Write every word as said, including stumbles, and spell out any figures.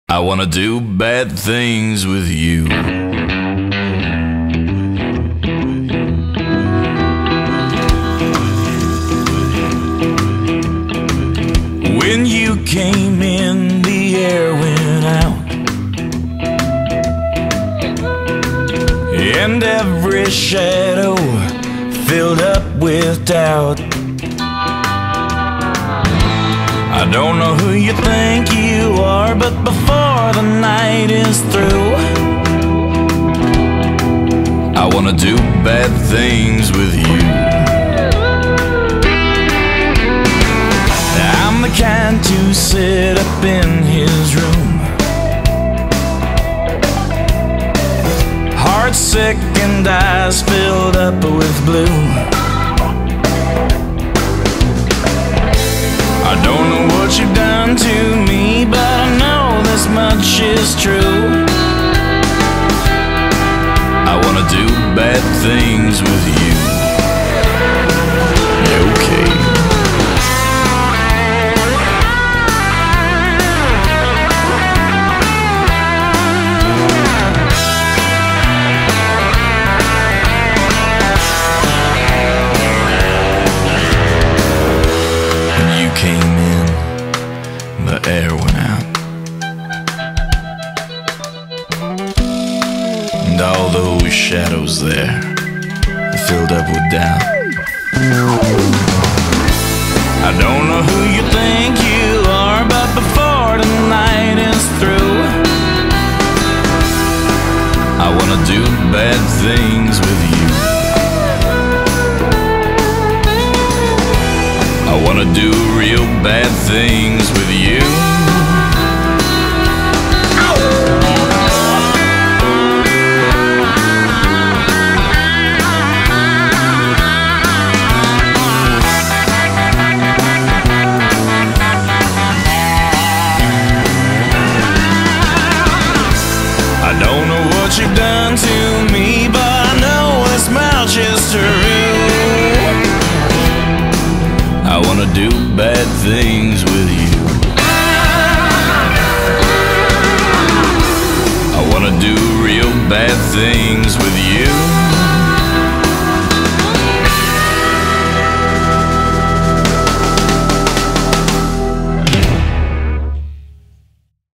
I wanna do bad things with you. When you came in, the air went out, and every shadow filled up with doubt. I don't know who you think you are, but before the night is through, I wanna do bad things with you. I'm the kind to sit up in his room, heart sick and eyes filled up with blue. I don't know what you've done to me, but I know this much is true. I wanna do bad things with you. Okay. Came in, the air went out, and all those shadows there filled up with doubt. I don't know who you think you are, but before the night is through, I wanna do bad things with you. I wanna do real bad things with you. I don't know what you've done to me, but I know this much is true. I wanna do bad things with you. I wanna do real bad things